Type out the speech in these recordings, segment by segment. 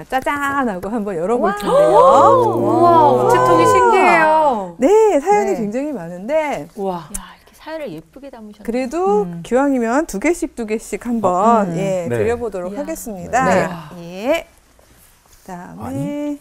짜잔 하고 한번 열어볼 텐데요. 우와, 우체통이 신기해요. 네, 사연이 굉장히 많은데 우와. 야, 이렇게 사연을 예쁘게 담으셨네요. 그래도 기왕이면 두 개씩 한번 드려보도록 하겠습니다. 예. 그다음에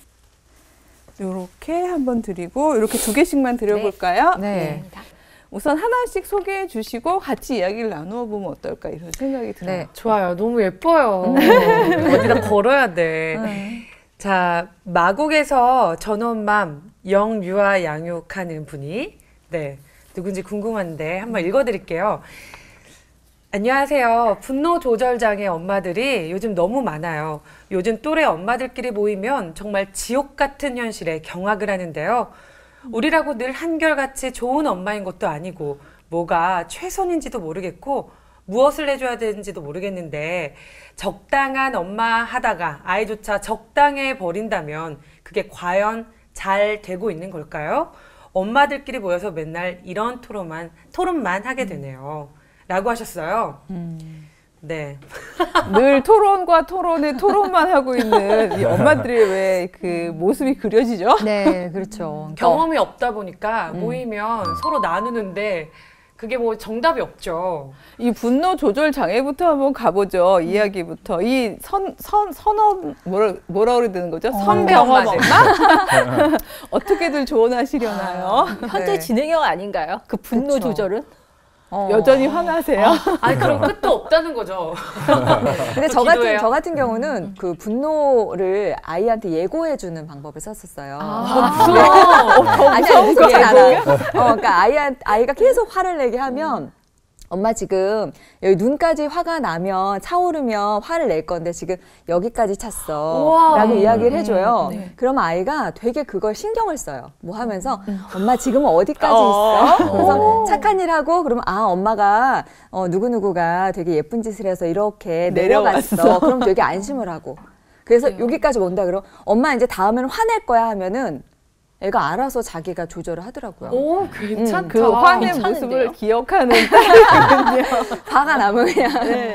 이렇게 한번 드리고 이렇게 두 개씩만 드려볼까요? 네. 우선 하나씩 소개해 주시고 같이 이야기를 나누어 보면 어떨까 이런 생각이 들어요. 네, 좋아요. 너무 예뻐요. 어디다 걸어야 돼. 자, 마곡에서 전원맘 영유아 양육하는 분이 누군지 궁금한데 한번 읽어드릴게요. 안녕하세요. 분노 조절 장애 엄마들이 요즘 너무 많아요. 요즘 또래 엄마들끼리 모이면 정말 지옥 같은 현실에 경악을 하는데요. 우리라고 늘 한결같이 좋은 엄마인 것도 아니고 뭐가 최선인지도 모르겠고 무엇을 해줘야 되는지도 모르겠는데 적당한 엄마 하다가 아이조차 적당해 버린다면 그게 과연 잘 되고 있는 걸까요? 엄마들끼리 모여서 맨날 이런 토론만 하게 되네요. 라고 하셨어요. 네. 늘 토론과 토론에 토론만 하고 있는 이 엄마들의 왜 그 모습이 그려지죠? 네, 그렇죠. 경험이 없다 보니까 모이면 서로 나누는데 그게 뭐 정답이 없죠. 이 분노 조절 장애부터 한번 가보죠. 이야기부터. 이 선업 뭐라 그래야 되는 거죠? 선경험 엄마? 어떻게들 조언하시려나요? 현재 진행형 아닌가요? 그 분노 조절은? 여전히 화나세요? 아니 그럼 끝도 없다는 거죠. 근데 저 같은 경우는 그 분노를 아이한테 예고해주는 방법을 썼었어요. 아니 그렇진 않아요. 그러니까 아이가 계속 화를 내게 하면 엄마 지금 여기 눈까지 화가 나면 차오르면 화를 낼 건데 지금 여기까지 찼어 라고 이야기를 해줘요. 그러면 아이가 되게 그걸 신경을 써요. 뭐 하면서 엄마 지금은 어디까지 있어? 그래서 착한 일 하고 그러면 엄마가 누구누구가 되게 예쁜 짓을 해서 이렇게 내려갔어. 그럼 되게 안심을 하고 그래서 여기까지 온다 그러면 엄마 이제 다음에는 화낼 거야 하면은 애가 알아서 자기가 조절을 하더라고요. 오, 괜찮다. 그 화낸 모습을 기억하는 딸이군요. 화가 나면 그냥.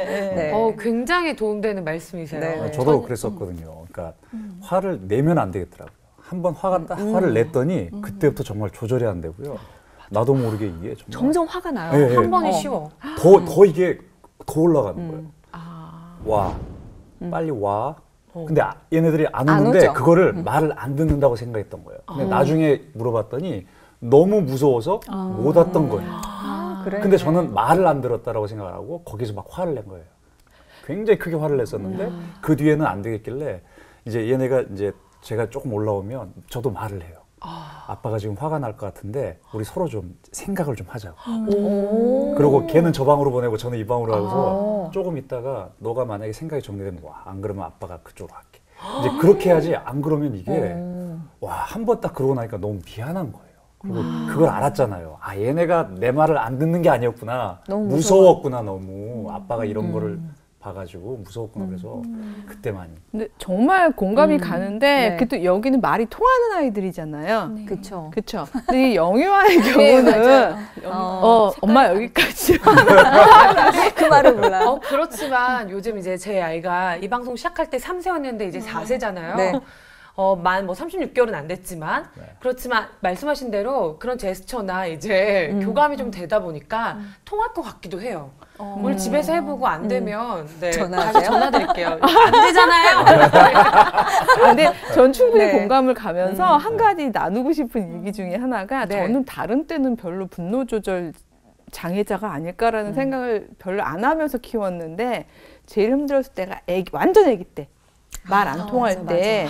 굉장히 도움되는 말씀이세요. 네. 저도 그랬었거든요. 그러니까 화를 내면 안 되겠더라고요. 한번 화를 냈더니 그때부터 정말 조절이 안 되고요. 나도 모르게 이게 정말 점점 화가 나요. 네, 한 번이 쉬워. 더 이게 더 올라가는 거예요. 와, 빨리 와. 근데 얘네들이 안 오는데 그거를 말을 안 듣는다고 생각했던 거예요. 근데 나중에 물어봤더니 너무 무서워서 못 왔던 거예요. 그래. 근데 저는 말을 안 들었다라고 생각을 하고 거기서 막 화를 낸 거예요. 굉장히 크게 화를 냈었는데 그 뒤에는 안 되겠길래 이제 얘네가 이제 제가 조금 올라오면 저도 말을 해요. 아빠가 지금 화가 날 것 같은데 우리 서로 좀 생각을 좀 하자고. 그리고 걔는 저 방으로 보내고 저는 이 방으로 가서 조금 있다가 너가 만약에 생각이 정리되면 와, 안 그러면 아빠가 그쪽으로 갈게. 이제 그렇게 해야지 안 그러면 이게 와, 한 번 딱 그러고 나니까 너무 미안한 거예요. 그리고 그걸 알았잖아요. 아, 얘네가 내 말을 안 듣는 게 아니었구나. 너무 무서웠구나 너무. 아빠가 이런 거를 봐가지고 무서웠구나. 그래서 그때 많이. 근데 정말 공감이 가는데 그래도 여기는 말이 통하는 아이들이잖아요. 그렇죠. 그렇죠. 근데 이 영유아의 경우는 엄마 여기까지. 그 말을 몰라요. 그렇지만 요즘 이제 제 아이가 이 방송 시작할 때 3세였는데 이제 4세잖아요. 네. 만 36개월은 안 됐지만 그렇지만 말씀하신 대로 그런 제스처나 이제 교감이 좀 되다 보니까 통할 것 같기도 해요. 오늘 집에서 해보고 안 되면 다시 전화드릴게요. 안 되잖아요. 근데 전 충분히 공감을 가면서 한 가지 나누고 싶은 얘기 중에 하나가 저는 다른 때는 별로 분노 조절 장애자가 아닐까라는 생각을 별로 안 하면서 키웠는데 제일 힘들었을 때가 완전 아기 때. 말 안 통할 때.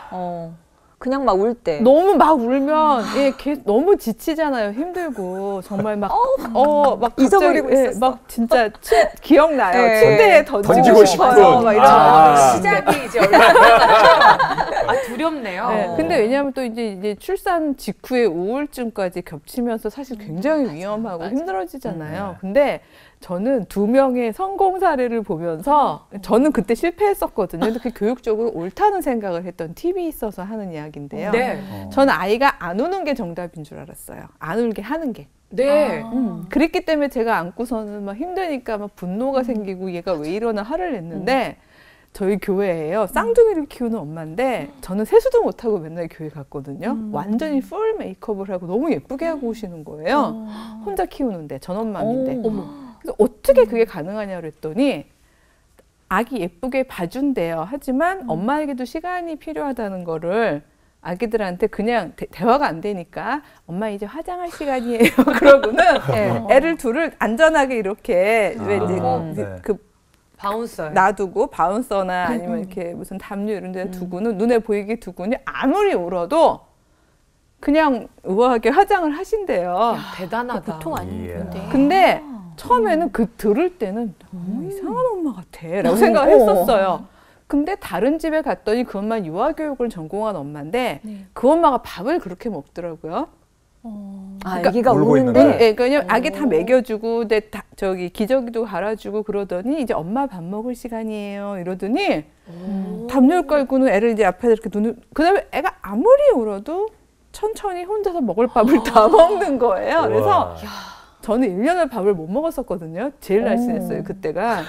그냥 막 울 때. 너무 막 울면 너무 지치잖아요. 힘들고 정말 막 막 잊어버리고 있었어. 막 진짜 기억나요. 침대에 던지고 싶어요. 막 이런 시작이 이제 얼마나 두렵네요. 근데 왜냐하면 또 이제 출산 직후에 우울증까지 겹치면서 사실 굉장히 위험하고 힘들어지잖아요. 근데 저는 2명의 성공 사례를 보면서 저는 그때 실패했었거든요. 근데 그게 교육적으로 옳다는 생각을 했던 팁이 있어서 하는 이야기인데요. 저는 아이가 안 우는 게 정답인 줄 알았어요. 안 울게 하는 게. 그랬기 때문에 제가 안고서는 막 힘드니까 막 분노가 생기고 얘가 왜 이러나 화를 냈는데 저희 교회에요. 쌍둥이를 키우는 엄마인데 저는 세수도 못하고 맨날 교회 갔거든요. 완전히 풀 메이크업을 하고 너무 예쁘게 하고 오시는 거예요. 혼자 키우는데 전엄마인데. 그래서 어떻게 그게 가능하냐 그랬더니 아기 예쁘게 봐준대요. 하지만 엄마에게도 시간이 필요하다는 거를 아기들한테 그냥 대화가 안 되니까 엄마 이제 화장할 시간이에요. 그러고는 애를 둘을 안전하게 이렇게 그 바운서 놔두고 바운서나 아니면 이렇게 무슨 담요 이런 데 두고는 눈에 보이게 두고는 아무리 울어도 그냥 우아하게 화장을 하신대요. 야, 대단하다. 보통 아닌데. 근데 처음에는 그 들을 때는 너무 이상한 엄마 같아 라고 생각을 했었어요. 근데 다른 집에 갔더니 그 엄마 유아교육을 전공한 엄마인데 그 엄마가 밥을 그렇게 먹더라고요. 그러니까 아기가 우는데 네, 그냥 아기 다 먹여주고, 저기 기저귀도 갈아주고 그러더니 이제 엄마 밥 먹을 시간이에요 이러더니 담요를 깔고는 애를 이제 앞에 이렇게 그다음에 애가 아무리 울어도 천천히 혼자서 먹을 밥을 다 먹는 거예요. 그래서 저는 1년을 밥을 못 먹었었거든요. 제일 날씬했어요, 그때가.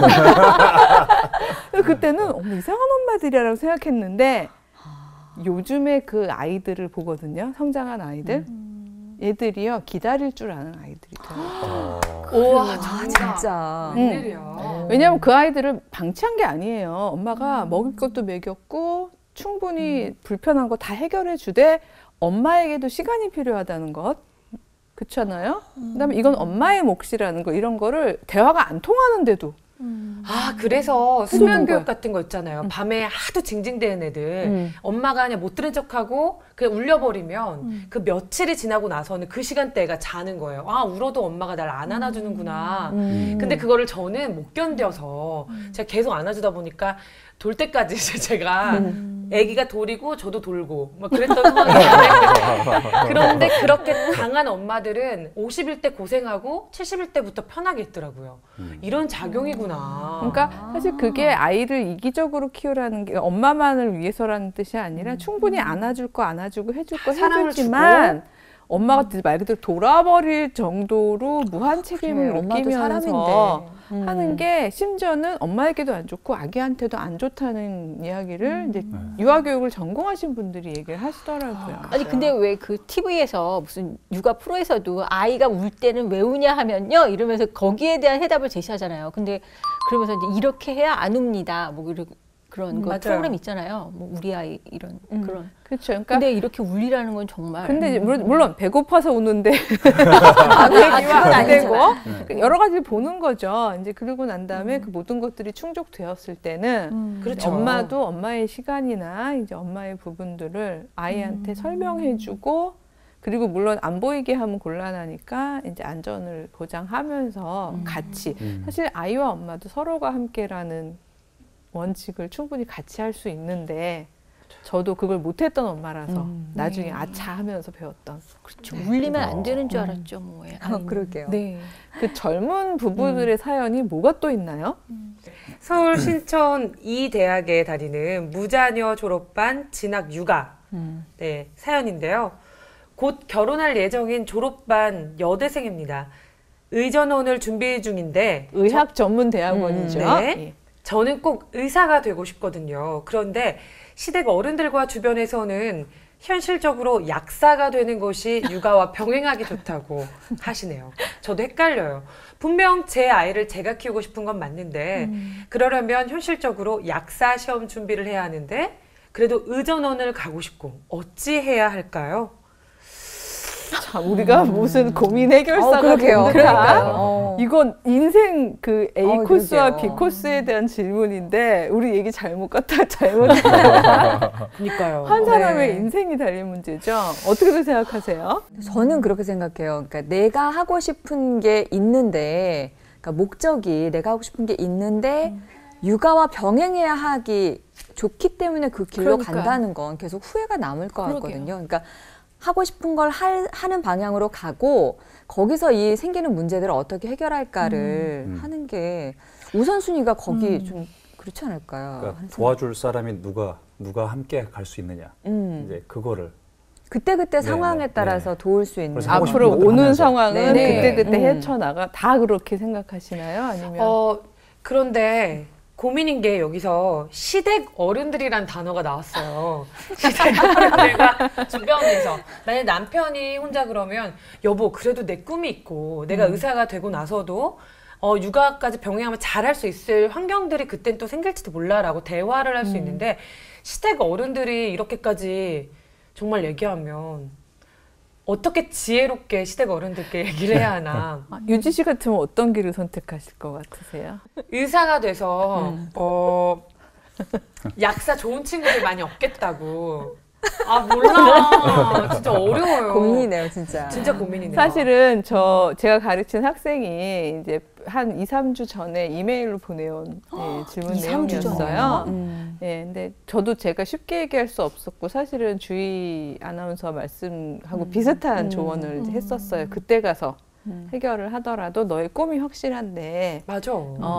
그때는 어머 이상한 엄마들이라고 생각했는데 요즘에 그 아이들을 보거든요. 성장한 아이들. 얘들이요, 기다릴 줄 아는 아이들이더라고요. 우와, 진짜. 웬일이야. 왜냐하면 그 아이들을 방치한 게 아니에요. 엄마가 먹을 것도 먹였고 충분히 불편한 거 다 해결해 주되 엄마에게도 시간이 필요하다는 것. 그렇잖아요? 그다음에 이건 엄마의 몫이라는 거, 이런 거를 대화가 안 통하는데도 아, 그래서 수면 교육 같은 거 있잖아요. 밤에 하도 징징대는 애들 엄마가 그냥 못 들은 척하고 그냥 울려버리면 그 며칠이 지나고 나서는 그 시간대가 자는 거예요. 아, 울어도 엄마가 날 안 안아주는구나. 근데 그거를 저는 못 견뎌서 제가 계속 안아주다 보니까 돌 때까지 제가 아기가 돌이고 저도 돌고 막 그랬던 상황이었는데 그런데 그렇게 강한 엄마들은 50일 때 고생하고 70일 때부터 편하게 있더라고요. 이런 작용이구나. 그러니까 사실 그게 아이를 이기적으로 키우라는 게 엄마만을 위해서라는 뜻이 아니라 충분히 안아줄 거 안아주고 해줄 거 해주지만 엄마가 말 그대로 돌아버릴 정도로 무한 책임을 느끼면서 하는 게 심지어는 엄마에게도 안 좋고 아기한테도 안 좋다는 이야기를 이제 유아교육을 전공하신 분들이 얘기를 하시더라고요. 아니 근데 왜 그 TV에서 무슨 육아 프로에서도 아이가 울 때는 왜 우냐 하면요 이러면서 거기에 대한 해답을 제시하잖아요. 근데 그러면서 이제 이렇게 해야 안 웁니다. 뭐 그런 거 프로그램 있잖아요. 뭐 우리 아이 이런 그런. 그렇죠. 그러니까 근데 이렇게 울리라는 건 정말. 근데 이제 물론 배고파서 우는데 안 되고 여러 가지를 보는 거죠. 이제 그러고 난 다음에 그 모든 것들이 충족되었을 때는 그렇죠. 엄마도 엄마의 시간이나 이제 엄마의 부분들을 아이한테 설명해주고 그리고 물론 안 보이게 하면 곤란하니까 이제 안전을 보장하면서 같이 사실 아이와 엄마도 서로가 함께라는 원칙을 충분히 같이 할 수 있는데 저도 그걸 못했던 엄마라서 나중에 아차 하면서 배웠던. 그렇죠. 울리면 안 되는 줄 알았죠. 뭐. 그러게요. 네. 그 젊은 부부들의 사연이 뭐가 또 있나요? 서울 신촌 이 대학에 다니는 무자녀 졸업반 진학 육아 네, 사연인데요. 곧 결혼할 예정인 졸업반 여대생입니다. 의전원을 준비 중인데 의학 전문 대학원이죠. 네. 저는 꼭 의사가 되고 싶거든요. 그런데 시댁 어른들과 주변에서는 현실적으로 약사가 되는 것이 육아와 병행하기 좋다고 하시네요. 저도 헷갈려요. 분명 제 아이를 제가 키우고 싶은 건 맞는데 그러려면 현실적으로 약사 시험 준비를 해야 하는데 그래도 의전원을 가고 싶고 어찌 해야 할까요? 참 우리가 무슨 고민 해결사가 그러니까요. 이건 인생 그 A 코스와 그러게요. B 코스에 대한 질문인데 우리 얘기 잘못 잘못했다. 그러니까요. 한 사람의 인생이 달린 문제죠. 어떻게 생각하세요? 저는 그렇게 생각해요. 그러니까 내가 하고 싶은 게 있는데, 그러니까 목적이 내가 하고 싶은 게 있는데 육아와 병행해야 하기 좋기 때문에 그 길로 간다는 건 계속 후회가 남을 것 같거든요. 그러니까 하고 싶은 걸 하는 방향으로 가고 거기서 이 생기는 문제들을 어떻게 해결할까를 하는 게 우선순위가 거기 좀 그렇지 않을까요? 그러니까 도와줄 사람이 누가 함께 갈 수 있느냐. 이제 그거를 그때 상황에 따라서 도울 수 있는 그래서 하고 싶은 앞으로 것들 오는 하면서. 상황은 그때 헤쳐나가 다 그렇게 생각하시나요? 아니면 그런데 고민인 게 여기서 시댁 어른들이란 단어가 나왔어요. 시댁 어른들과 주변에서. 만약에 남편이 혼자 그러면 여보 그래도 내 꿈이 있고 내가 의사가 되고 나서도 육아까지 병행하면 잘할 수 있을 환경들이 그땐 또 생길지도 몰라라고 대화를 할 수 있는데 시댁 어른들이 이렇게까지 정말 얘기하면 어떻게 지혜롭게 시댁 어른들께 얘기를 해야 하나. 유지 씨 같으면 어떤 길을 선택하실 것 같으세요? 의사가 돼서 약사 좋은 친구들 많이 없겠다고. 아 몰라. 진짜 어려워요. 고민이네요, 진짜. 진짜 고민이네요. 사실은 제가 가르친 학생이 이제 한 2, 3주 전에 이메일로 보내온 질문 2, 3주 내용이었어요. 근데 저도 제가 쉽게 얘기할 수 없었고 사실은 주희 아나운서 말씀하고 비슷한 조언을 이제 했었어요. 그때 가서 해결을 하더라도 너의 꿈이 확실한데 맞아.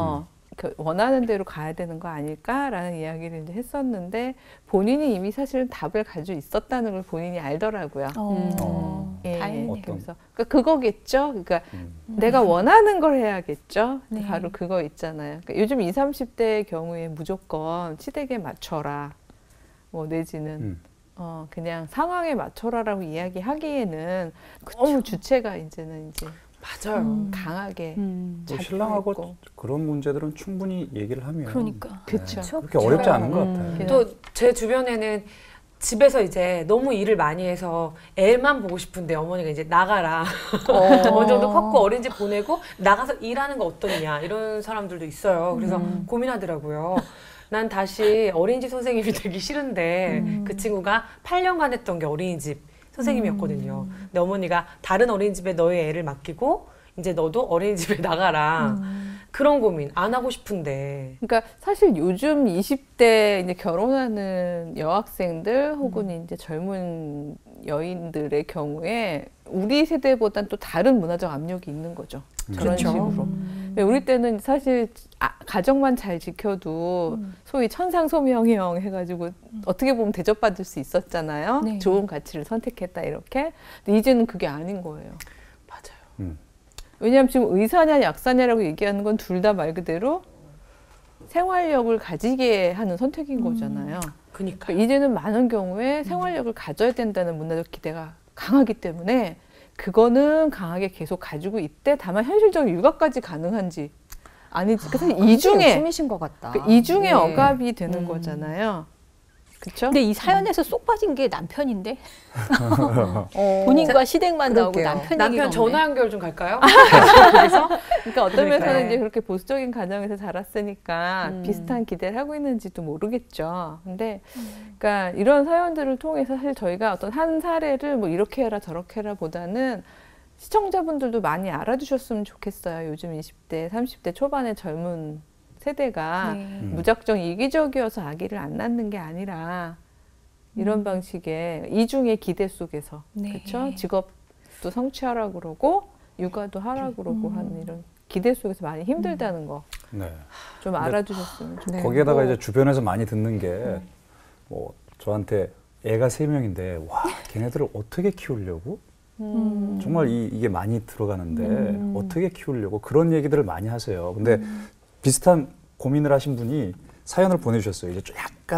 원하는 대로 가야 되는 거 아닐까라는 이야기를 이제 했었는데 본인이 이미 사실은 답을 가지고 있었다는 걸 본인이 알더라고요. 다행이네요. 그래서 그거겠죠. 그러니까 내가 원하는 걸 해야겠죠. 네. 바로 그거 있잖아요. 그러니까 요즘 20, 30대의 경우에 무조건 시댁에 맞춰라, 뭐 내지는 그냥 상황에 맞춰라라고 이야기하기에는 너무 주체가 이제는 이제 맞아요. 강하게 뭐 신랑하고 그런 문제들은 충분히 얘기를 하면 그러니까. 그렇죠. 그렇게 어렵지 않은 것 같아요. 또 제 주변에는 집에서 이제 너무 일을 많이 해서 애만 보고 싶은데 어머니가 이제 나가라. 어느 정도 컸고 어린이집 보내고 나가서 일하는 거 어떠냐 이런 사람들도 있어요. 그래서 고민하더라고요. 난 다시 어린이집 선생님이 되기 싫은데 그 친구가 8년간 했던 게 어린이집 선생님이었거든요. 근데 어머니가 다른 어린이집에 너의 애를 맡기고 이제 너도 어린이집에 나가라. 그런 고민 안 하고 싶은데. 그러니까 사실 요즘 20대 이제 결혼하는 여학생들 혹은 이제 젊은 여인들의 경우에 우리 세대보단 또 다른 문화적 압력이 있는 거죠. 그런 그렇죠. 식으로. 우리 때는 사실 가정만 잘 지켜도 소위 천상소명형 해가지고 어떻게 보면 대접받을 수 있었잖아요. 네. 좋은 가치를 선택했다 이렇게. 근데 이제는 그게 아닌 거예요. 맞아요. 왜냐하면 지금 의사냐 약사냐라고 얘기하는 건 둘 다 말 그대로 생활력을 가지게 하는 선택인 거잖아요. 그러니까 이제는 많은 경우에 생활력을 가져야 된다는 문화적 기대가 강하기 때문에 그거는 강하게 계속 가지고 있대. 다만 현실적인 육아까지 가능한지 아니지. 그래서 이중에 욕심이신 것 같다. 이중에 억압이 되는 거잖아요. 그렇죠? 근데 이 사연에서 쏙 빠진 게 남편인데 본인과 시댁만 나오고 그럴게요. 남편 얘기가 남편 없네. 전화 연결 좀 갈까요? 그러니까 어떤 면에서는 이제 그렇게 보수적인 가정에서 자랐으니까 비슷한 기대를 하고 있는지도 모르겠죠. 근데 그러니까 이런 사연들을 통해서 사실 저희가 어떤 한 사례를 뭐 이렇게 해라 저렇게 해라 보다는 시청자분들도 많이 알아주셨으면 좋겠어요. 요즘 20대, 30대 초반의 젊은 세대가 무작정 이기적이어서 아기를 안 낳는 게 아니라 이런 방식의 이중의 기대 속에서 그렇죠? 직업도 성취하라 그러고 육아도 하라 그러고 하는 이런 기대 속에서 많이 힘들다는 거 좀 알아주셨으면 좋겠어요. 네. 거기에다가 이제 주변에서 많이 듣는 게 뭐 저한테 애가 3명인데 와 걔네들을 어떻게 키우려고? 정말 이게 많이 들어가는데 어떻게 키우려고 그런 얘기들을 많이 하세요. 근데 비슷한 고민을 하신 분이 사연을 보내주셨어요. 이제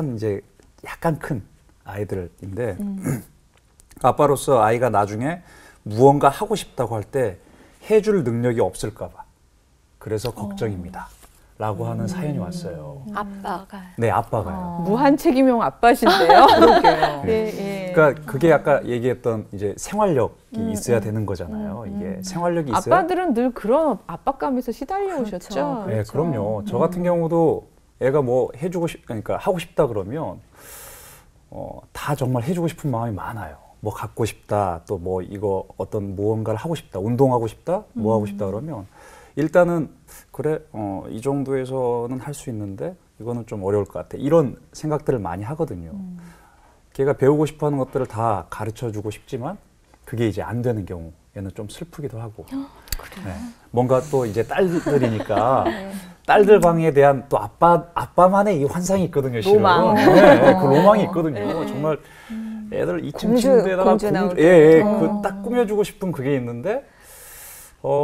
약간 큰 아이들인데 아빠로서 아이가 나중에 무언가 하고 싶다고 할 때 해줄 능력이 없을까봐 그래서 걱정입니다. 라고 하는 사연이 왔어요. 아빠가. 네, 아빠가요. 무한 책임형 아빠신데요. 그러게요. 예. 그러니까 그게 아까 얘기했던 이제 생활력이 있어야 되는 거잖아요. 이게 생활력이 있어야. 아빠들은 늘 그런 압박감에서 시달려 오셨죠. 네, 그럼요. 저 같은 경우도 애가 뭐 그러니까 하고 싶다 그러면 다 정말 해주고 싶은 마음이 많아요. 뭐 갖고 싶다, 또 뭐 이거 어떤 무언가를 하고 싶다, 운동하고 싶다, 뭐 하고 싶다 그러면 일단은 그래 이 정도에서는 할 수 있는데 이거는 좀 어려울 것 같아. 이런 생각들을 많이 하거든요. 걔가 배우고 싶어하는 것들을 다 가르쳐주고 싶지만 그게 이제 안 되는 경우에는 좀 슬프기도 하고. 네. 뭔가 또 이제 딸들이니까 딸들 방에 대한 또 아빠만의 이 환상이 있거든요. 로망. 네, 그 로망이 있거든요. 정말 애들 2층 침대에다가 공주 나올 그 딱 꾸며주고 싶은 그게 있는데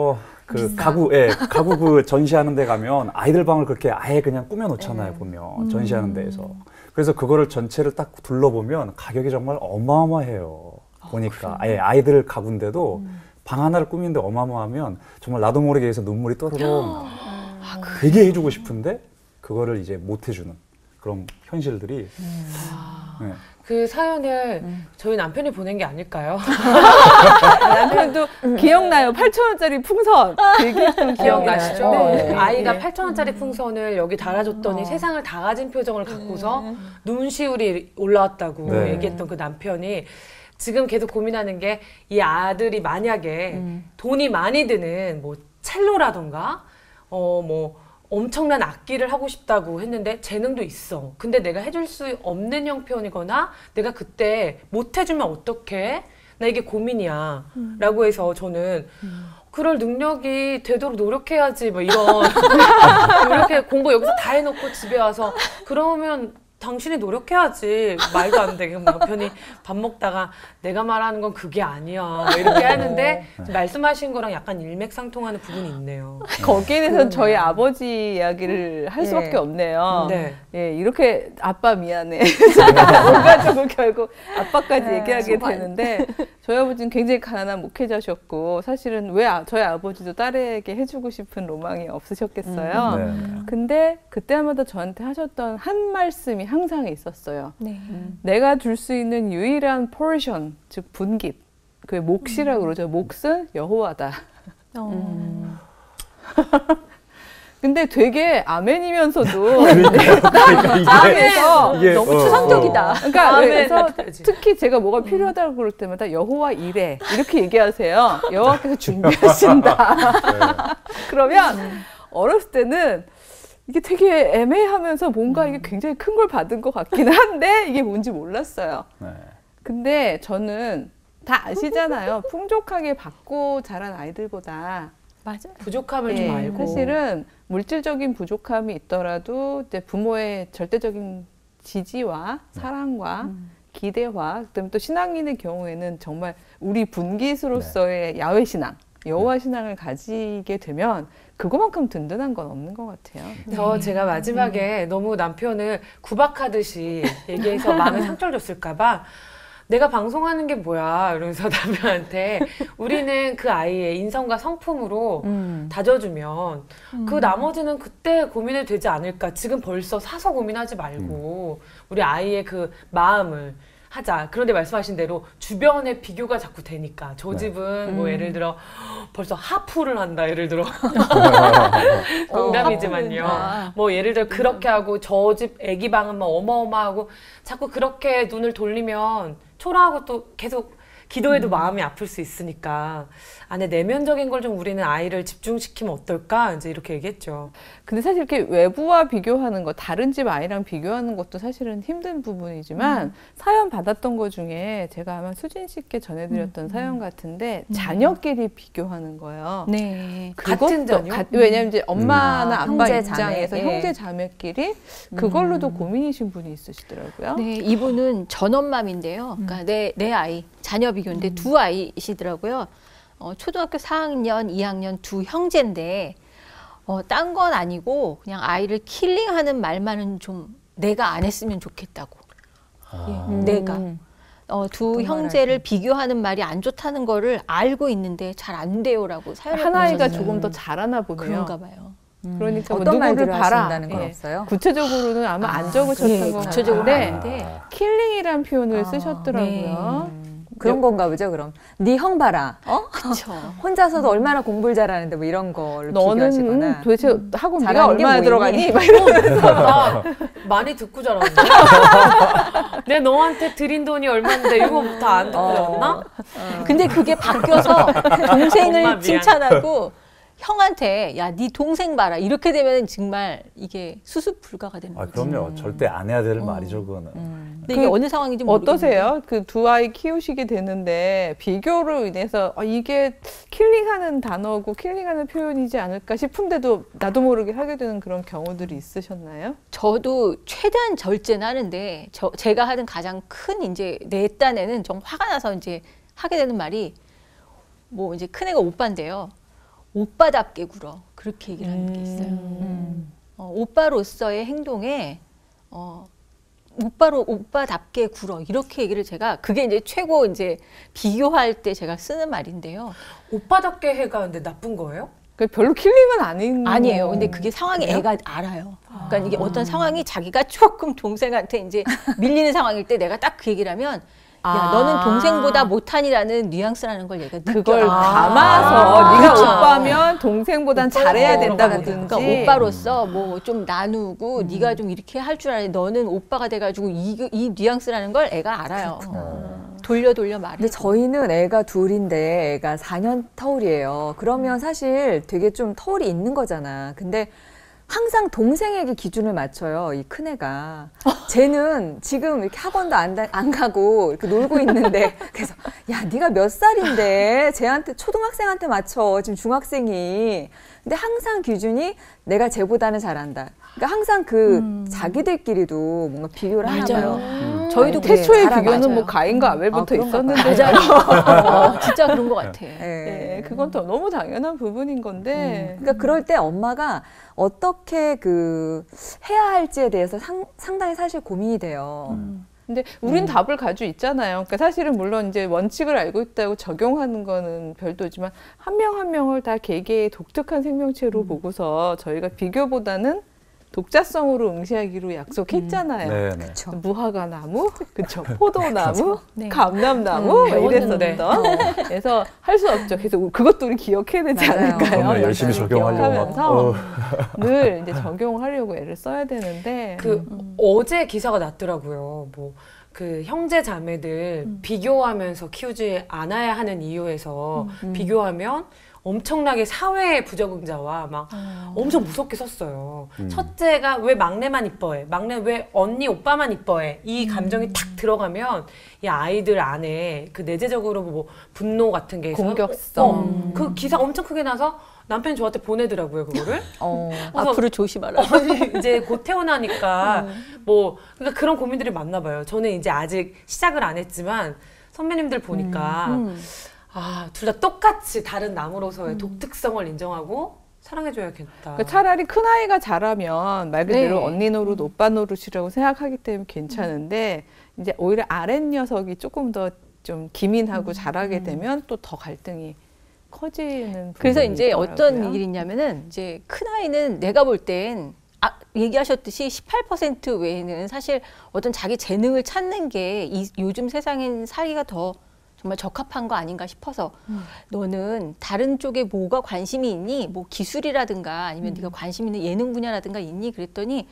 그 가구 그 전시하는 데 가면 아이들 방을 그렇게 아예 그냥 꾸며놓잖아요, 보면. 전시하는 데에서. 그래서 그거를 전체를 딱 둘러보면 가격이 정말 어마어마해요. 보니까. 아이들 가구인데도 방 하나를 꾸미는데 어마어마하면 정말 나도 모르게 해서 눈물이 또르륵 되게 해주고 싶은데 그거를 이제 못 해주는 그런 현실들이. 네. 그 사연을 저희 남편이 보낸 게 아닐까요? 남편도 기억나요. 8,000원짜리 풍선. 되게 기억나시죠? 네. 아이가 8,000원짜리 풍선을 여기 달아줬더니 세상을 다 가진 표정을 갖고서 눈시울이 올라왔다고 네. 얘기했던 그 남편이 지금 계속 고민하는 게 이 아들이 만약에 돈이 많이 드는 뭐 첼로라던가 뭐 엄청난 악기를 하고 싶다고 했는데 재능도 있어. 근데 내가 해줄 수 없는 형편이거나 내가 그때 못 해주면 어떡해? 나 이게 고민이야. 라고 해서 저는 그럴 능력이 되도록 노력해야지 뭐 이런 이렇게 공부 여기서 다 해놓고 집에 와서 그러면 당신이 노력해야지. 말도 안 되게 남편이 밥 먹다가 내가 말하는 건 그게 아니야 뭐 이렇게 하는데 말씀하신 거랑 약간 일맥상통하는 부분이 있네요. 거기에 대해서는 저희 아버지 이야기를 할 수밖에 없네요. 네. 예, 이렇게 아빠 미안해. 그래가지고 결국 아빠까지 얘기하게 되는데 저희 아버지는 굉장히 가난한 목회자셨고 사실은 왜 저희 아버지도 딸에게 해주고 싶은 로망이 없으셨겠어요. 네. 근데 그때마다 저한테 하셨던 한 말씀이 항상 있었어요. 네. 내가 줄 수 있는 유일한 포션, 즉 분깃, 그게 몫이라고 그러죠. 몫은 여호와다. 근데 되게 아멘이면서도 그러니까 이게 너무 추상적이다. 그러니까 그래서 해야지. 특히 제가 뭐가 필요하다고 그럴 때마다 여호와 이래 이렇게 얘기하세요. 여호와께서 준비하신다. 그러면 어렸을 때는 이게 되게 애매하면서 뭔가 이게 굉장히 큰 걸 받은 것 같긴 한데 이게 뭔지 몰랐어요. 네. 근데 저는 다 아시잖아요. 풍족하게 받고 자란 아이들보다 맞아. 부족함을 좀 알고 사실은 물질적인 부족함이 있더라도 이제 부모의 절대적인 지지와 사랑과 기대와 그다음에 또 신앙인의 경우에는 정말 우리 분깃으로서의 야훼 신앙, 여호와 신앙을 가지게 되면 그거만큼 든든한 건 없는 것 같아요. 제가 마지막에 너무 남편을 구박하듯이 얘기해서 마음에 상처를 줬을까 봐 내가 방송하는 게 뭐야 이러면서 남편한테 우리는 그 아이의 인성과 성품으로 다져주면 그 나머지는 그때 고민해도 되지 않을까. 지금 벌써 사서 고민하지 말고 우리 아이의 그 마음을 하자. 그런데 말씀하신 대로 주변에 비교가 자꾸 되니까 저 집은 뭐 예를 들어 벌써 하프를 한다 예를 들어 농담이지만요. 뭐 예를 들어 그렇게 하고 저 집 애기 방은 막 어마어마하고 자꾸 그렇게 눈을 돌리면 초라하고 또 계속 기도해도 마음이 아플 수 있으니까 안에 내면적인 걸 좀 우리는 아이를 집중시키면 어떨까 이제 이렇게 얘기했죠. 근데 사실 이렇게 외부와 비교하는 거, 다른 집 아이랑 비교하는 것도 사실은 힘든 부분이지만 사연 받았던 거 중에 제가 아마 수진 씨께 전해드렸던 사연 같은데 자녀끼리 비교하는 거예요. 네. 같은 자녀? 왜냐면 이제 엄마나 아빠 형제, 입장에서 자매. 형제 자매끼리 그걸로도 고민이신 분이 있으시더라고요. 네, 이분은 전엄맘인데요. 그러니까 내 아이, 자녀 비교인데 두 아이시더라고요. 초등학교 4학년, 2학년 두 형제인데 딴 건 아니고 그냥 아이를 킬링하는 말만은 좀 내가 안 했으면 좋겠다고. 내가. 두 형제를 비교하는 말이 안 좋다는 거를 알고 있는데 잘 안 돼요라고 사연을 한 아이가 보내셨어요. 조금 더 잘하나 보네요. 그런가 봐요. 그러니까 뭐 어떤 누구를 말들을 봐라. 하신다는 건 예. 없어요? 구체적으로는 아마 안 적으셨던 예, 것 구체적으로 같은데 아닌데. 킬링이란 표현을 쓰셨더라고요. 그런 건가 보죠, 그럼. 네 형 봐라. 그렇죠. 혼자서도 얼마나 공부를 잘하는데 뭐 이런 거를 비교하시거나. 너는 도대체 학원 네가 잘하는 게 얼마나 뭐니? 들어가니? 막 이러면서 나 많이 듣고 자랐는데 내가 너한테 드린 돈이 얼마인데 이거 다 안 듣고 자랐나? 근데 그게 바뀌어서 동생을 엄마 미안. 칭찬하고 형한테 야, 네 동생 봐라. 이렇게 되면 정말 이게 수습 불가가 되는 거죠. 그럼요. 절대 안 해야 될 말이죠, 그거는. 근데 이게 어느 상황인지 모르겠는데. 어떠세요? 그 두 아이 키우시게 되는데 비교로 인해서 이게 킬링하는 단어고 킬링하는 표현이지 않을까 싶은데도 나도 모르게 하게 되는 그런 경우들이 있으셨나요? 저도 최대한 절제는 하는데 제가 하는 가장 큰 이제 내 딴에는 좀 화가 나서 이제 하게 되는 말이 뭐 이제 큰애가 오빠인데요. 오빠답게 굴어. 그렇게 얘기를 하는 게 있어요. 오빠로서의 행동에 오빠답게 굴어. 이렇게 얘기를 제가 그게 이제 최고 이제 비교할 때 제가 쓰는 말인데요. 오빠답게 해가 근데 나쁜 거예요? 별로 킬링은 아니에요. 근데 그게 상황이 그래요? 애가 알아요. 그러니까 이게 어떤 상황이 자기가 조금 동생한테 이제 밀리는 상황일 때 내가 딱 그 얘기를 하면 야, 너는 동생보다 못하니라는 뉘앙스라는 걸 얘가 그걸 느껴요. 감아서 네가 그렇죠. 오빠면 동생보단 잘해야 된다든지. 그러니까 오빠로서 뭐 좀 나누고 네가 좀 이렇게 할 줄 알아. 너는 오빠가 돼가지고 이 뉘앙스라는 걸 애가 알아요. 돌려 말해. 근데 저희는 애가 둘인데 애가 4년 터울이에요. 그러면 사실 되게 좀 터울이 있는 거잖아. 근데 항상 동생에게 기준을 맞춰요. 이 큰애가. 쟤는 지금 이렇게 학원도 안 가고 이렇게 놀고 있는데 그래서 야 네가 몇 살인데 쟤한테 초등학생한테 맞춰. 지금 중학생이. 근데 항상 기준이 내가 쟤보다는 잘한다. 그러니까 항상 그 자기들끼리도 뭔가 비교를 하나 봐요. 저희도 태초의 네, 비교는 맞아요. 뭐 가인과 아벨부터 있었는데 맞아요. 진짜 그런 것 같아. 네, 그건 더 너무 당연한 부분인 건데. 그러니까 그럴 때 엄마가 어떻게 해야 할지에 대해서 상당히 사실 고민이 돼요. 근데 우린 답을 가지고 있잖아요. 그러니까 사실은 물론 이제 원칙을 알고 있다고 적용하는 거는 별도지만 한 명 한 명을 다 개개의 독특한 생명체로 보고서 저희가 비교보다는 독자성으로 응시하기로 약속했잖아요. 네, 네. 그렇죠. 무화과 나무, 그쵸? 포도나무, 네. 감람나무 막 배웠는데. 이랬었던. 그래서 할 수 없죠. 그래서 그것도 우리 기억해야 되지 맞아요. 않을까요? 그럼요, 열심히 적용하려고 막. 기억하면서 늘 이제 적용하려고 애를 써야 되는데 어제 기사가 났더라고요. 뭐 그 형제 자매들 비교하면서 키우지 않아야 하는 이유에서 비교하면 엄청나게 사회의 부적응자와 막 엄청 무섭게 썼어요. 첫째가 왜 막내만 이뻐해? 막내 왜 언니 오빠만 이뻐해? 이 감정이 탁 들어가면 이 아이들 안에 그 내재적으로 뭐 분노 같은 게 공격성. 그 기사 엄청 크게 나서 남편이 저한테 보내더라고요, 그거를. 그래서 앞으로 조심하라. 이제 곧 태어나니까 뭐 그러니까 그런 고민들이 많나 봐요. 저는 이제 아직 시작을 안 했지만 선배님들 보니까 둘 다 똑같이 다른 나무로서의 독특성을 인정하고 사랑해줘야겠다. 그러니까 차라리 큰아이가 잘하면 말 그대로 네. 언니 노릇, 오빠 노릇이라고 생각하기 때문에 괜찮은데 이제 오히려 아랫 녀석이 조금 더 좀 기민하고 잘하게 되면 또 더 갈등이 커지는 그래서 부분이 이제 있더라고요. 어떤 일이 있냐면은 이제 큰아이는 내가 볼 땐 얘기하셨듯이 18% 외에는 사실 어떤 자기 재능을 찾는 게 요즘 세상엔 살기가 더 정말 적합한 거 아닌가 싶어서 너는 다른 쪽에 뭐가 관심이 있니? 뭐 기술이라든가 아니면 네가 관심 있는 예능 분야라든가 있니? 그랬더니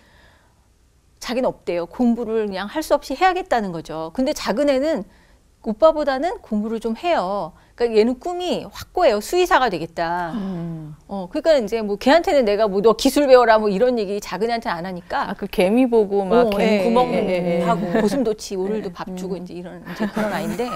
자기는 없대요. 공부를 그냥 할 수 없이 해야겠다는 거죠. 근데 작은 애는 오빠보다는 공부를 좀 해요. 그러니까 얘는 꿈이 확고해요. 수의사가 되겠다. 그러니까 이제 뭐 걔한테는 내가 뭐 너 기술 배워라 뭐 이런 얘기 작은 애한테는 안 하니까 그 개미 보고 막 개미 구멍 하고 고슴도치 오늘도 밥 주고 이제 이런 이제 그런 아이인데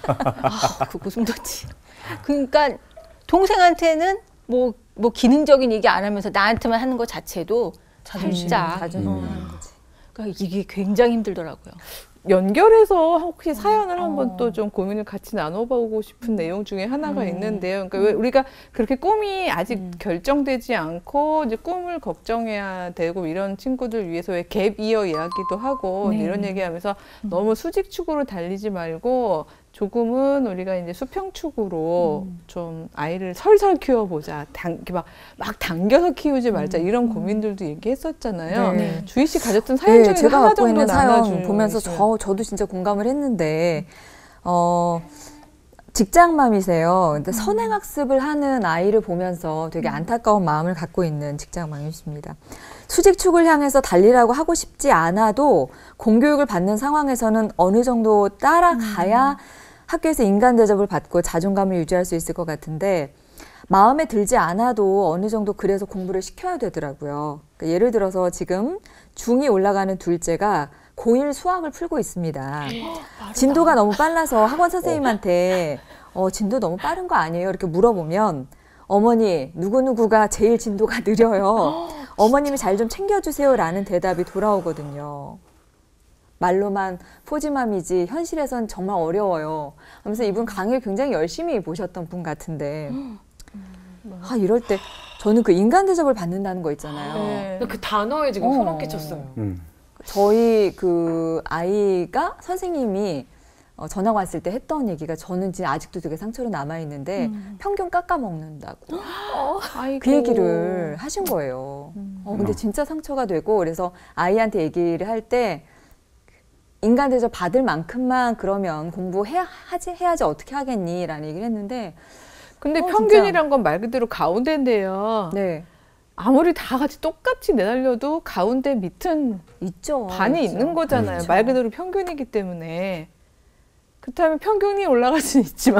그 고슴도치. 그러니까 동생한테는 뭐 기능적인 얘기 안 하면서 나한테만 하는 것 자체도 살짝 자존심하는 거지. 그러니까 이게 굉장히 힘들더라고요. 연결해서 혹시 사연을 한번 또 좀 고민을 같이 나눠보고 싶은 내용 중에 하나가 있는데요. 그러니까 왜 우리가 그렇게 꿈이 아직 결정되지 않고 이제 꿈을 걱정해야 되고 이런 친구들 위해서 왜 갭 이어 이야기도 하고 이런 얘기하면서 너무 수직축으로 달리지 말고 조금은 우리가 이제 수평축으로 좀 아이를 설설 키워보자. 막 당겨서 키우지 말자. 이런 고민들도 얘기했었잖아요. 네. 주희 씨 가졌던 사연 중에 제가 하나 갖고 정도 있는 사연 나눠주시면. 보면서 저도 진짜 공감을 했는데 직장맘이세요. 근데 선행학습을 하는 아이를 보면서 되게 안타까운 마음을 갖고 있는 직장맘이십니다. 수직축을 향해서 달리라고 하고 싶지 않아도 공교육을 받는 상황에서는 어느 정도 따라가야 학교에서 인간 대접을 받고 자존감을 유지할 수 있을 것 같은데 마음에 들지 않아도 어느 정도 그래서 공부를 시켜야 되더라고요. 그러니까 예를 들어서 지금 중2 올라가는 둘째가 고1 수학을 풀고 있습니다. 진도가 너무 빨라서 학원 선생님한테 진도 너무 빠른 거 아니에요? 이렇게 물어보면 어머니 누구누구가 제일 진도가 느려요. 어머님이 잘 좀 챙겨주세요 라는 대답이 돌아오거든요. 말로만 포지맘이지 현실에선 정말 어려워요. 하면서 이분 강의를 굉장히 열심히 보셨던 분 같은데 이럴 때 저는 그 인간 대접을 받는다는 거 있잖아요. 네. 그 단어에 지금 소름 끼쳤어요. 저희 그 아이가 선생님이 전학 왔을 때 했던 얘기가 저는 진짜 아직도 되게 상처로 남아있는데 평균 깎아먹는다고 그 얘기를 하신 거예요. 근데 진짜 상처가 되고 그래서 아이한테 얘기를 할 때 인간 대접 받을 만큼만 그러면 공부해야지 어떻게 하겠니? 라는 얘기를 했는데 근데 평균이란 건 말 그대로 가운데인데요. 네. 아무리 다 같이 똑같이 내달려도 가운데 밑은 있죠. 반이 있는 거잖아요. 그렇죠. 말 그대로 평균이기 때문에. 그렇다면 평균이 올라갈 수는 있지만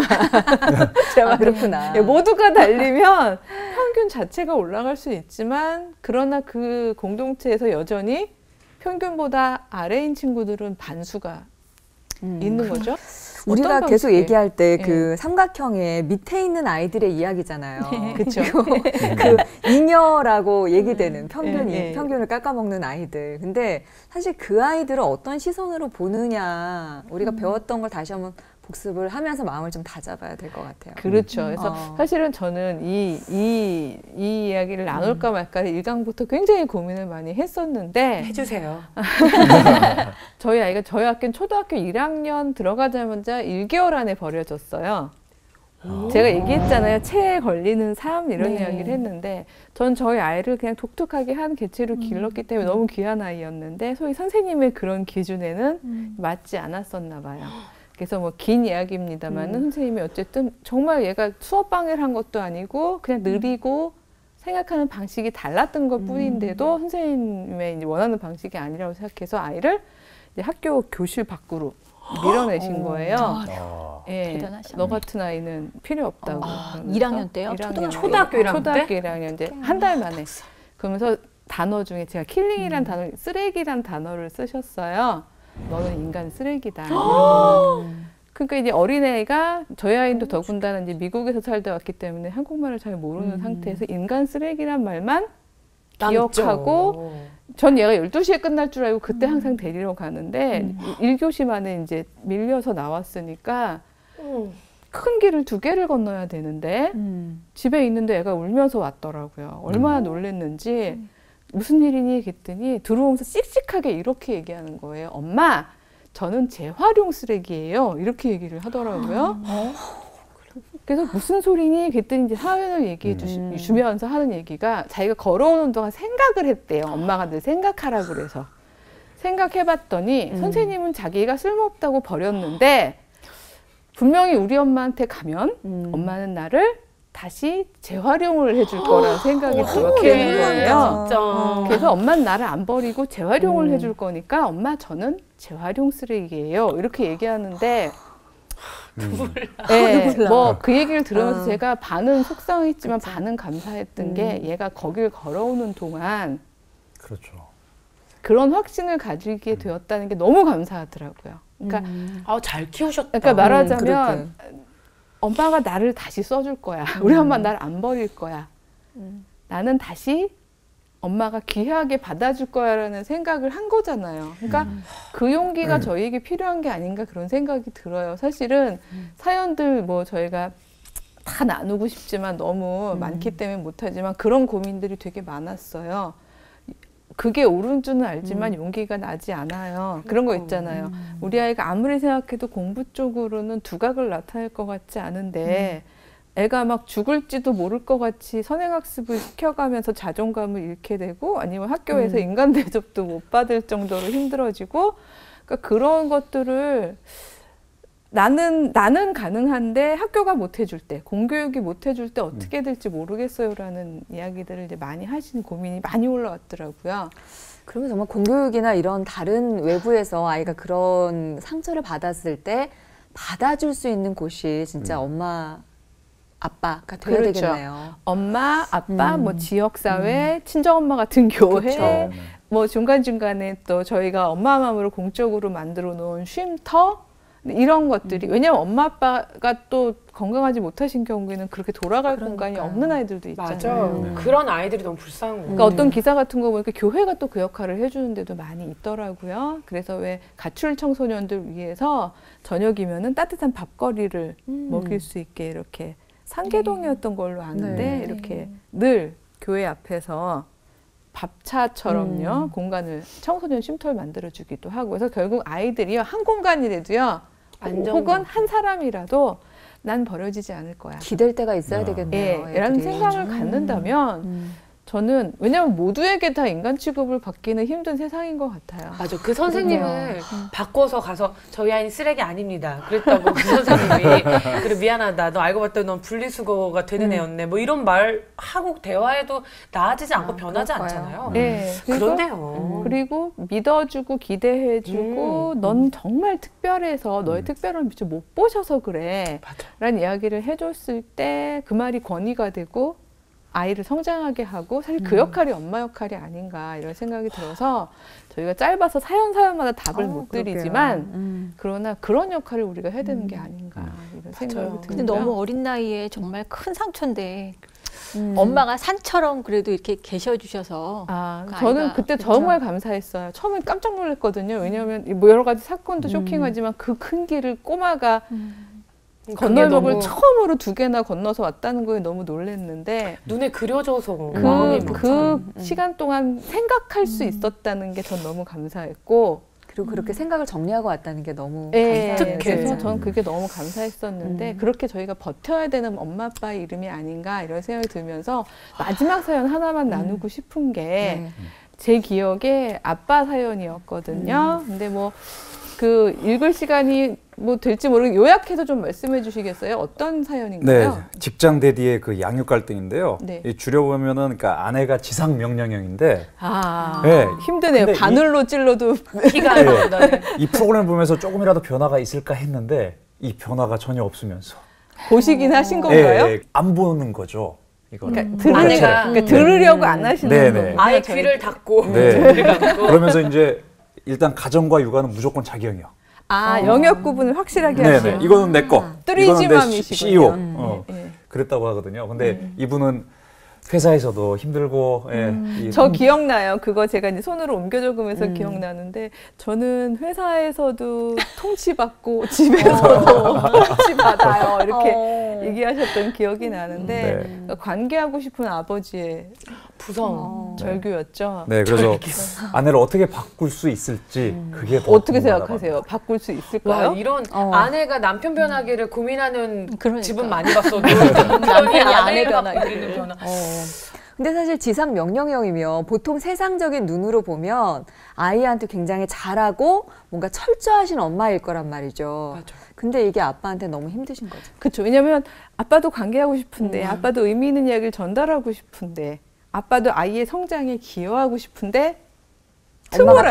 그렇구나. 모두가 달리면 평균 자체가 올라갈 수 있지만 그러나 그 공동체에서 여전히 평균보다 아래인 친구들은 반수가 있는 거죠. 우리가 계속 방식이에요? 얘기할 때 그 삼각형의 밑에 있는 아이들의 이야기잖아요. 그렇죠. 그 잉여라고 얘기되는 평균이 네. 평균을 깎아먹는 아이들. 근데 사실 그 아이들을 어떤 시선으로 보느냐 우리가 배웠던 걸 다시 한번 복습을 하면서 마음을 좀 다잡아야 될 것 같아요. 그렇죠. 그래서 사실은 저는 이 이야기를 나눌까 말까 1강부터 굉장히 고민을 많이 했었는데 해주세요. 저희 아이가 저희 학교는 초등학교 1학년 들어가자마자 1개월 안에 버려졌어요. 제가 얘기했잖아요. 체에 걸리는 삶 이런 이야기를 했는데 전 저희 아이를 그냥 독특하게 한 개체로 길렀기 때문에 너무 귀한 아이였는데 소위 선생님의 그런 기준에는 맞지 않았었나 봐요. 그래서 뭐 긴 이야기입니다만 선생님이 어쨌든 정말 얘가 수업 방해를 한 것도 아니고 그냥 느리고 생각하는 방식이 달랐던 것 뿐인데도 선생님의 이제 원하는 방식이 아니라고 생각해서 아이를 이제 학교 교실 밖으로 밀어내신 거예요. 예, 대단하시네. 너 같은 아이는 필요 없다고. 1학년 때요? 초등학교 1학년 때? 초등학교 1학년 이제 한 달 만에. 그러면서 단어 중에 제가 킬링이란 단어, 쓰레기란 단어를 쓰셨어요. 너는 인간 쓰레기다. 그러니까 이제 어린애가 저희 아이도 더군다나 이제 미국에서 살다 왔기 때문에 한국말을 잘 모르는 상태에서 인간 쓰레기란 말만 기억하고 전 얘가 12시에 끝날 줄 알고 그때 항상 데리러 가는데 1교시 만에 이제 밀려서 나왔으니까 큰 길을 2개를 건너야 되는데 집에 있는데 애가 울면서 왔더라고요. 얼마나 놀랬는지 무슨 일이니 했더니 들어오면서 씩씩하게 이렇게 얘기하는 거예요. 엄마, 저는 재활용 쓰레기예요. 이렇게 얘기를 하더라고요. 그래서 무슨 소리니? 그랬더니 이제 사연을 얘기해 주면서 하는 얘기가 자기가 걸어오는 동안 생각을 했대요. 엄마가 늘 생각하라 그래서. 생각해봤더니 선생님은 자기가 쓸모없다고 버렸는데 분명히 우리 엄마한테 가면 엄마는 나를 다시 재활용을 해줄 거라는 생각이 들었다는 거예요. 진짜. 그래서 엄마는 나를 안 버리고 재활용을 해줄 거니까 엄마 저는 재활용 쓰레기예요. 이렇게 얘기하는데 네, 뭐 그 얘기를 들으면서 제가 반은 속상했지만 반은 감사했던 게 얘가 거길 걸어오는 동안 그렇죠. 그런 확신을 가지게 되었다는 게 너무 감사하더라고요. 그러니까 잘 키우셨다. 그러니까 말하자면 엄마가 나를 다시 써줄 거야. 우리 엄마 나를 안 버릴 거야. 나는 다시 엄마가 귀하게 받아줄 거야라는 생각을 한 거잖아요. 그러니까 그 용기가 저희에게 필요한 게 아닌가 그런 생각이 들어요. 사실은 사연들 뭐 저희가 다 나누고 싶지만 너무 많기 때문에 못하지만 그런 고민들이 되게 많았어요. 그게 옳은 줄은 알지만 용기가 나지 않아요. 그런 거 있잖아요. 우리 아이가 아무리 생각해도 공부 쪽으로는 두각을 나타낼 것 같지 않은데 애가 막 죽을지도 모를 것 같이 선행학습을 시켜가면서 자존감을 잃게 되고 아니면 학교에서 인간 대접도 못 받을 정도로 힘들어지고 그러니까 그런 것들을 나는 가능한데 학교가 못 해줄 때, 공교육이 못 해줄 때 어떻게 될지 모르겠어요라는 이야기들을 이제 많이 하시는 고민이 많이 올라왔더라고요. 그러면 정말 공교육이나 이런 다른 외부에서 아이가 그런 상처를 받았을 때 받아줄 수 있는 곳이 진짜 엄마, 아빠가 돼야 그렇죠. 되겠네요. 엄마, 아빠, 뭐 지역사회, 친정엄마 같은 교회, 그렇죠. 뭐 중간중간에 또 저희가 엄마 마음으로 공적으로 만들어 놓은 쉼터 이런 것들이 왜냐하면 엄마 아빠가 또 건강하지 못하신 경우에는 그렇게 돌아갈 공간이 없는 아이들도 있잖아요. 맞아요. 그런 아이들이 너무 불쌍한 거예요. 그러니까 어떤 기사 같은 거 보니까 교회가 또 그 역할을 해주는 데도 많이 있더라고요. 그래서 왜 가출 청소년들 위해서 저녁이면은 따뜻한 밥거리를 먹일 수 있게 이렇게 상계동이었던 걸로 아는데 네. 이렇게 늘 교회 앞에서 밥차처럼요 공간을 청소년 쉼터를 만들어주기도 하고 그래서 결국 아이들이요 한 공간이라도요 혹은 한 사람이라도 난 버려지지 않을 거야. 기댈 때가 있어야 되겠네요. 예, 라는 생각을 갖는다면 저는 왜냐하면 모두에게 다 인간 취급을 받기는 힘든 세상인 것 같아요. 맞아. 그 선생님을 바꿔서 가서 저희 아이는 쓰레기 아닙니다. 그랬다고 그 선생님이 그래 미안하다. 너 알고 봤더니 넌 분리수거가 되는 애였네. 뭐 이런 말 하고 대화해도 나아지지 않고 변하지 않잖아요. 네. 그렇네요. 그리고 믿어주고 기대해주고 넌 정말 특별해서 너의 특별한 빛을 못 보셔서 그래 라는 이야기를 해줬을 때 그 말이 권위가 되고 아이를 성장하게 하고 사실 그 역할이 엄마 역할이 아닌가 이런 생각이 들어서 저희가 짧아서 사연마다 답을 못 드리지만 그러나 그런 역할을 우리가 해야 되는 게 아닌가 이런 생각이 듭니다. 근데 너무 어린 나이에 정말 큰 상처인데 엄마가 산처럼 그래도 이렇게 계셔주셔서 그 저는 그때 정말 감사했어요. 처음에 깜짝 놀랐거든요. 왜냐하면 뭐 여러 가지 사건도 쇼킹하지만 그 큰 길을 꼬마가 건널목을 처음으로 2개나 건너서 왔다는 거에 너무 놀랐는데 눈에 그려져서 그 시간 동안 생각할 수 있었다는 게 전 너무 감사했고 그리고 그렇게 생각을 정리하고 왔다는 게 너무 감사해요. 그래서 저는 그게 너무 감사했었는데 그렇게 저희가 버텨야 되는 엄마 아빠의 이름이 아닌가 이런 생각이 들면서 마지막 사연 하나만 나누고 싶은 게 제 기억에 아빠 사연이었거든요. 근데 뭐 그 읽을 시간이 뭐 될지 모르겠는데 요약해서 좀 말씀해 주시겠어요? 어떤 사연인가요? 네, 직장 대디의 그 양육 갈등인데요. 네. 줄여보면은 그러니까 아내가 지상 명령형인데 네, 힘드네요. 바늘로 찔러도 피가 안 나온다. 이 프로그램 보면서 조금이라도 변화가 있을까 했는데 이 변화가 전혀 없으면서 보시긴 하신 건가요? 안 보는 거죠. 그러니까 들으려고 안 하시는 거예요. 아예 귀를 닫고 그러면서 이제 일단 가정과 육아는 무조건 자기영역. 영역 구분을 확실하게 하시죠. 이거는 내 거. 뚜리지맘이시군요. CEO. 그랬다고 하거든요. 근데 이분은 회사에서도 힘들고 저 기억나요. 그거 제가 이제 손으로 옮겨 적으면서 기억나는데 저는 회사에서도 통치받고 집에서도 통치받아요. 이렇게 얘기하셨던 기억이 나는데 그러니까 관계하고 싶은 아버지의 절규였죠. 네, 그래서 아내를 어떻게 바꿀 수 있을지 그게 더 어떻게 생각하세요? 바꿀 수 있을까요? 와, 이런 아내가 남편 변하기를 고민하는 집은 많이 봤어도 남편이 아내 변하기를 근데 사실 지상 명령형이면 보통 세상적인 눈으로 보면 아이한테 굉장히 잘하고 뭔가 철저하신 엄마일 거란 말이죠. 맞아. 근데 이게 아빠한테 너무 힘드신 거죠. 그렇죠. 왜냐하면 아빠도 관계하고 싶은데 아빠도 의미 있는 이야기를 전달하고 싶은데 아빠도 아이의 성장에 기여하고 싶은데 틈을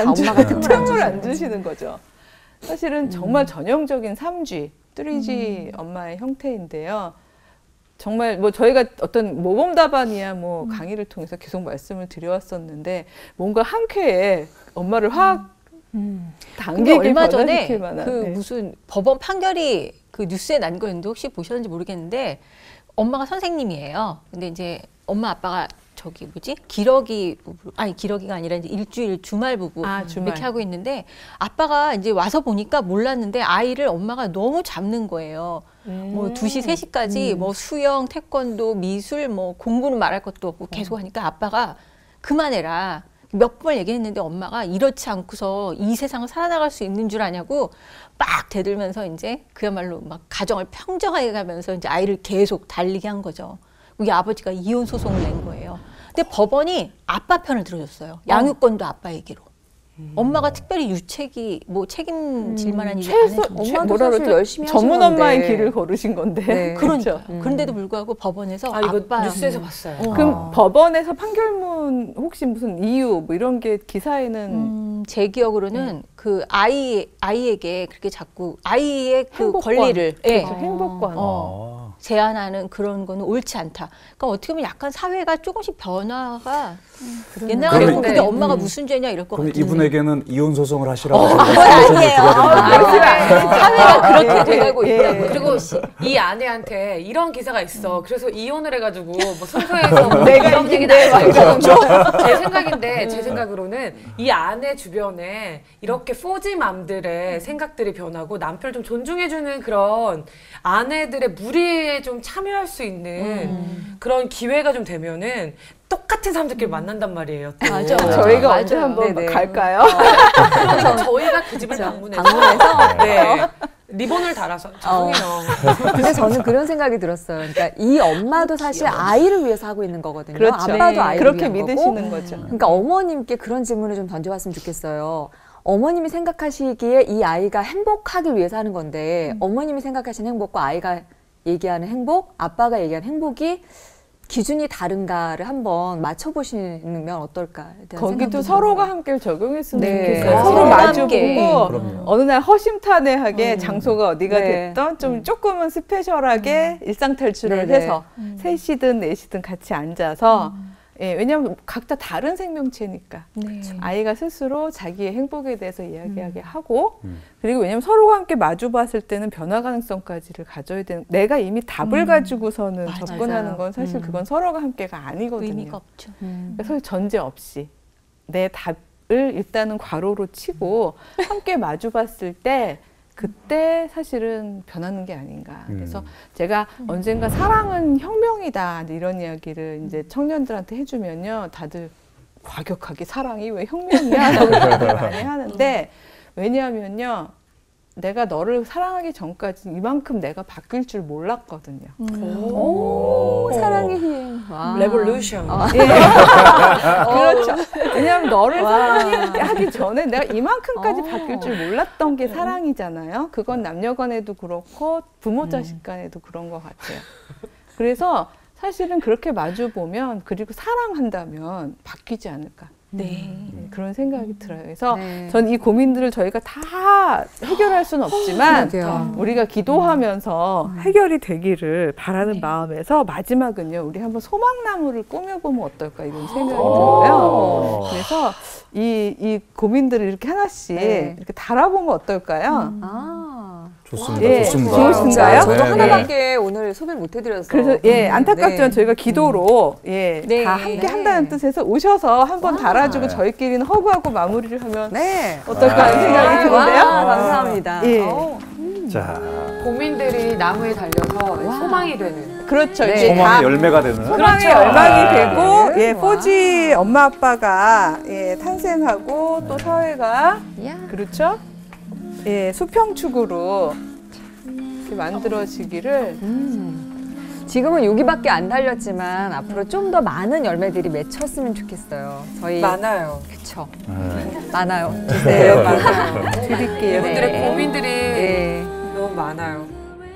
안 주시는 거죠. 사실은 정말 전형적인 3G, 3G 엄마의 형태인데요. 정말 뭐 저희가 어떤 모범답안이야 뭐 강의를 통해서 계속 말씀을 드려왔었는데 뭔가 한 쾌에 엄마를 확 당기게 얼마 전에 만한, 그 무슨 법원 판결이 그 뉴스에 난 거였는데 혹시 보셨는지 모르겠는데 엄마가 선생님이에요. 근데 이제 엄마 아빠가 저기 뭐지 기러기 부부 아니 기러기가 아니라 이제 일주일 주말 부부 이렇게 하고 있는데 아빠가 이제 와서 보니까 몰랐는데 아이를 엄마가 너무 잡는 거예요. 뭐 2시 3시까지 뭐 수영 태권도 미술 뭐 공부는 말할 것도 없고 계속 하니까 아빠가 그만해라 몇 번 얘기했는데 엄마가 이렇지 않고서 이 세상을 살아나갈 수 있는 줄 아냐고 막 대들면서 이제 그야말로 막 가정을 평정하게 가면서 이제 아이를 계속 달리게 한 거죠. 우리 아버지가 이혼 소송을 낸 거예요. 근데 법원이 아빠 편을 들어줬어요. 양육권도 아빠 얘기로. 엄마가 특별히 유책이 뭐 책임질 만한 일이 안 해서 엄마도 사실 열심히 하신 전문 건데. 엄마의 길을 걸으신 건데. 네. 그러니까 그런데도 불구하고 법원에서 이거 아빠 뉴스에서 봤어요. 그럼 법원에서 판결문 혹시 무슨 이유 뭐 이런 게 기사에는 제 기억으로는 그 아이에게 그렇게 자꾸 아이의 그 행복권. 권리를 그렇죠. 행복권. 제한하는 그런 거는 옳지 않다. 그러니까 어떻게 보면 약간 사회가 조금씩 변화가 옛날에 그랬고 근데 엄마가 무슨 죄냐 이럴 것 그럼 같은데. 이분에게는 이혼 소송을 하시라고 아니에요. 사회가 그렇게 돼가고 있다고. 그리고 이 아내한테 이런 기사가 있어. 그래서 이혼을 해가지고 뭐 소송에서 뭐 이런 얘기도 제 생각인데 제 생각으로는 이 아내 주변에 이렇게 포지맘들의 생각들이 변하고 남편을 좀 존중해주는 그런 아내들의 무리의 일에 좀 참여할 수 있는 그런 기회가 좀 되면은 똑같은 사람들끼리 만난단 말이에요. 또. 맞아. 저희가 언제 한번 네네. 갈까요? 그래서 저희가 그 집을 방문해서 네. 리본을 달아서 죄송해요. 근데 저는 그런 생각이 들었어요. 그러니까 이 엄마도 사실 아이를 위해서 하고 있는 거거든요. 그렇죠. 아빠도 네. 아이를 그렇게 위한 믿으시는 거고. 거죠. 그러니까 어머님께 그런 질문을 좀 던져봤으면 좋겠어요. 어머님이 생각하시기에 이 아이가 행복하길 위해서 하는 건데 어머님이 생각하시는 행복과 아이가 얘기하는 행복, 아빠가 얘기하는 행복이 기준이 다른가를 한번 맞춰보시면 어떨까? 거기도 서로가 함께 적용했으면 네. 좋겠어요. 아, 서로 서로 마주보고 그럼요. 어느 날 허심탄회하게 장소가 어디가 네. 됐던 좀 조금은 스페셜하게 일상 탈출을 네네. 해서 셋이든 넷이든 같이 앉아서 예, 왜냐하면 각자 다른 생명체니까 아이가 스스로 자기의 행복에 대해서 이야기하게 하고 그리고 왜냐하면 서로가 함께 마주봤을 때는 변화 가능성까지를 가져야 되는 내가 이미 답을 가지고서는 맞아요. 접근하는 건 사실 그건 서로가 함께가 아니거든요. 의미가 없죠. 그래서 전제 없이 내 답을 일단은 괄호로 치고 함께 마주봤을 때 그때 사실은 변하는 게 아닌가. 그래서 제가 언젠가 사랑은 혁명이다 이런 이야기를 이제 청년들한테 해주면요, 다들 과격하게 사랑이 왜 혁명이야? 라고 얘기를 많이 하는데 왜냐하면요, 내가 너를 사랑하기 전까지 이만큼 내가 바뀔 줄 몰랐거든요. 오, 사랑의 힘. 와. 레볼루션. 예. 그렇죠. 왜냐하면 너를 사랑하기 전에 내가 이만큼까지 바뀔 줄 몰랐던 게 사랑이잖아요. 그건 남녀 간에도 그렇고 부모 자식 간에도 그런 것 같아요. 그래서 사실은 그렇게 마주보면 그리고 사랑한다면 바뀌지 않을까. 그런 생각이 들어요. 그래서 전 이 고민들을 저희가 다 해결할 수는 없지만 우리가 기도하면서 해결이 되기를 바라는 마음에서 마지막은요, 우리 한번 소망나무를 꾸며보면 어떨까 이런 생각이 들어요. 그래서 이 고민들을 이렇게 하나씩 이렇게 달아보면 어떨까요? 좋습니다. 예, 좋습니다. 좋으신가요? 저도 네, 하나밖에 오늘 소개를 못 해드려서. 그래서 안타깝지만 저희가 기도로 다 함께 한다는 뜻에서 오셔서 한번 달아주고 저희끼리는 허구하고 마무리를 하면 어떨까 하는 생각이 드는데요. 감사합니다. 자, 고민들이 나무에 달려서 소망이 되는. 그렇죠. 네. 이제 다 소망의 열매가 되는. 소망의 열망이 되고, 포지 엄마 아빠가 탄생하고 또 사회가 그렇죠. 수평축으로 이렇게 만들어지기를. 지금은 여기밖에 안 달렸지만 앞으로 좀 더 많은 열매들이 맺혔으면 좋겠어요. 저희 많아요. 그쵸. 많아요. 네, 많아요. 드릴게요. 이분들의 고민들이 너무 많아요.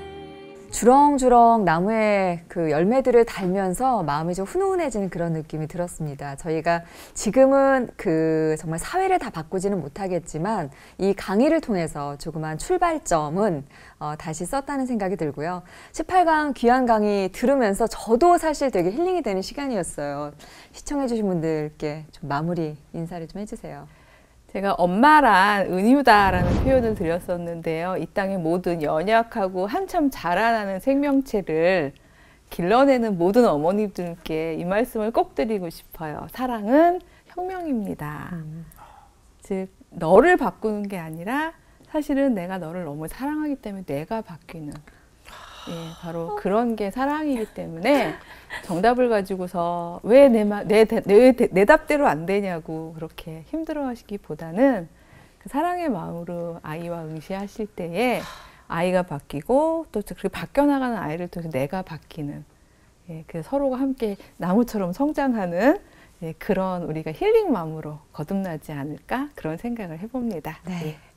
주렁주렁 나무에 그 열매들을 달면서 마음이 좀 훈훈해지는 그런 느낌이 들었습니다. 저희가 지금은 그 정말 사회를 다 바꾸지는 못하겠지만 이 강의를 통해서 조그만 출발점은 다시 썼다는 생각이 들고요. 18강 귀한 강의 들으면서 저도 사실 되게 힐링이 되는 시간이었어요. 시청해주신 분들께 좀 마무리 인사를 좀 해주세요. 제가 엄마란 은유다라는 표현을 드렸었는데요. 이 땅의 모든 연약하고 한참 자라나는 생명체를 길러내는 모든 어머니들께 이 말씀을 꼭 드리고 싶어요. 사랑은 혁명입니다. 즉 너를 바꾸는 게 아니라 사실은 내가 너를 너무 사랑하기 때문에 내가 바뀌는 바로 그런 게 사랑이기 때문에 정답을 가지고서 왜 내 답대로 안 되냐고 그렇게 힘들어하시기보다는 그 사랑의 마음으로 아이와 응시하실 때에 아이가 바뀌고 또 그렇게 바뀌어나가는 아이를 통해서 내가 바뀌는 그 서로가 함께 나무처럼 성장하는 그런 우리가 힐링 마음으로 거듭나지 않을까 그런 생각을 해봅니다.